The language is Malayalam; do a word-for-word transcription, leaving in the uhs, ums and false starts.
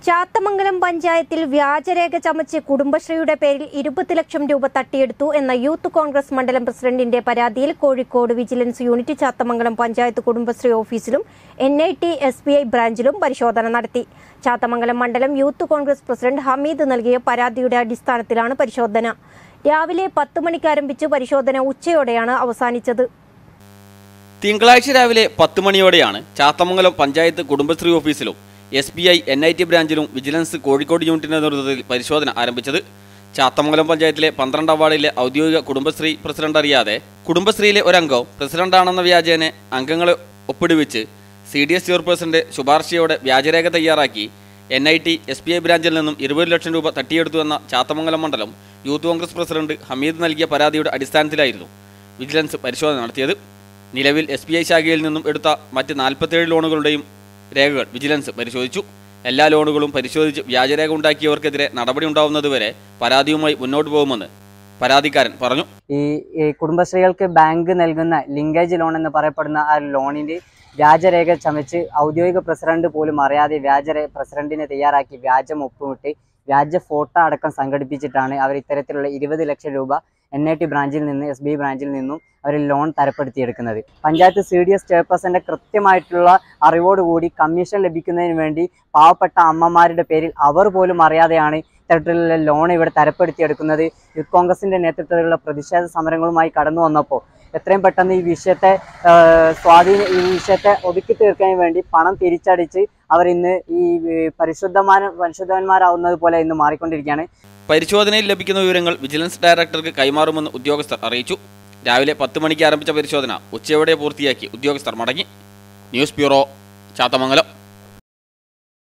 ചാത്തമംഗലം പഞ്ചായത്തിൽ വ്യാജരേഖ ചമച്ച് കുടുംബശ്രീയുടെ പേരിൽ ഇരുപത് ലക്ഷം രൂപ തട്ടിയെടുത്തു എന്ന യൂത്ത് കോൺഗ്രസ് മണ്ഡലം പ്രസിഡന്റിന്റെ പരാതിയിൽ കോഴിക്കോട് വിജിലൻസ് യൂണിറ്റ് ചാത്തമംഗലം പഞ്ചായത്ത് കുടുംബശ്രീ ഓഫീസിലും N I T S B I ബ്രാഞ്ചിലും പരിശോധന നടത്തി. ചാത്തമംഗലം മണ്ഡലം യൂത്ത് കോൺഗ്രസ് പ്രസിഡന്റ് ഹമീദ് നൽകിയ പരാതിയുടെ അടിസ്ഥാനത്തിലാണ് പരിശോധന. രാവിലെ പത്ത് മണിക്ക് ആരംഭിച്ച് പരിശോധന ഉച്ചയോടെയാണ് അവസാനിച്ചത്. തിങ്കളാഴ്ച രാവിലെ പത്ത് മണിയോടെയാണ് ചാത്തമംഗലം പഞ്ചായത്ത് കുടുംബശ്രീ ഓഫീസിലും S B I N I T ബ്രാഞ്ചിലും വിജിലൻസ് കോഴിക്കോട് യൂണിറ്റിന്റെ നേതൃത്വത്തിൽ പരിശോധന ആരംഭിച്ചത്. ചാത്തമംഗലം പഞ്ചായത്തിലെ പന്ത്രണ്ടാം വാർഡിലെ ഔദ്യോഗിക കുടുംബശ്രീ പ്രസിഡന്റ് അറിയാതെ കുടുംബശ്രീയിലെ ഒരംഗം പ്രസിഡന്റാണെന്ന വ്യാജേന അംഗങ്ങളെ ഒപ്പിടുവിച്ച് സി ഡി എസ് ചെയർപേഴ്സന്റെ ശുപാർശയോടെ വ്യാജരേഖ തയ്യാറാക്കി N I T S B I ബ്രാഞ്ചിൽ നിന്നും ഇരുപത് ലക്ഷം രൂപ തട്ടിയെടുത്തുവെന്ന ചാത്തമംഗലം മണ്ഡലം യൂത്ത് കോൺഗ്രസ് പ്രസിഡന്റ് ഹമീദ് നൽകിയ പരാതിയുടെ അടിസ്ഥാനത്തിലായിരുന്നു വിജിലൻസ് പരിശോധന നടത്തിയത്. നിലവിൽ എസ് ബി ഐ ശാഖയിൽ നിന്നും എടുത്ത മറ്റ് നാൽപ്പത്തേഴ് ലോണുകളുടെയും രേഖകൾ വിജിലൻസ് പരിശോധിച്ചു. എല്ലാ ലോണുകളും പരിശോധിച്ച് വ്യാജരേഖ ഉണ്ടാക്കിയവർക്കെതിരെ നടപടി ഉണ്ടാവുന്നതുവരെ പരാതിയുമായി മുന്നോട്ട് പോകുമെന്ന് പരാതിക്കാരൻ പറഞ്ഞു. ഈ കുടുംബശ്രീകൾക്ക് ബാങ്ക് നൽകുന്ന ലിങ്കേജ് ലോൺ എന്ന് പറയപ്പെടുന്ന ആ ലോണിന്റെ വ്യാജരേഖ ചമച്ച് ഔദ്യോഗിക പ്രസിഡന്റ് പോലും അറിയാതെ വ്യാജരേഖ പ്രസിഡന്റിനെ തയ്യാറാക്കി വ്യാജം ഒപ്പുമിട്ട് വ്യാജ ഫോട്ടോ അടക്കം സംഘടിപ്പിച്ചിട്ടാണ് അവർ ഇത്തരത്തിലുള്ള ഇരുപത് ലക്ഷം രൂപ എൻ ഐ ടി ബ്രാഞ്ചിൽ നിന്ന് എസ് ബി ഐ ബ്രാഞ്ചിൽ നിന്നും അവർ ലോൺ തരപ്പെടുത്തിയെടുക്കുന്നത്. പഞ്ചായത്ത് സി ഡി എസ് ചെയർപേഴ്സന്റെ കൃത്യമായിട്ടുള്ള അറിവോടുകൂടി കമ്മീഷൻ ലഭിക്കുന്നതിന് വേണ്ടി പാവപ്പെട്ട അമ്മമാരുടെ പേരിൽ അവർ പോലും അറിയാതെയാണ് ഇത്തരത്തിലുള്ള ലോൺ ഇവിടെ തരപ്പെടുത്തിയെടുക്കുന്നത്. യൂത്ത് കോൺഗ്രസിന്റെ നേതൃത്വത്തിലുള്ള പ്രതിഷേധ സമരങ്ങളുമായി കടന്നു വന്നപ്പോൾ എത്രയും പെട്ടെന്ന് ഈ വിഷയത്തെ സ്വാധീന ഈ വിഷയത്തെ ഒതുക്കി തീർക്കാൻ വേണ്ടി പണം തിരിച്ചടിച്ച് അവർ ഇന്ന് ഈ പരിശുദ്ധമാന പരിശുദ്ധന്മാരാവുന്നത് പോലെ ഇന്ന് മാറിക്കൊണ്ടിരിക്കുകയാണ്. പരിശോധനയിൽ ലഭിക്കുന്ന വിവരങ്ങൾ വിജിലൻസ് ഡയറക്ടർക്ക് കൈമാറുമെന്ന് ഉദ്യോഗസ്ഥർ അറിയിച്ചു. രാവിലെ പത്ത് മണിക്ക് ആരംഭിച്ച പരിശോധന ഉച്ചയോടെ പൂർത്തിയാക്കി ഉദ്യോഗസ്ഥർ മടങ്ങി. News bureau, Chathamangalam.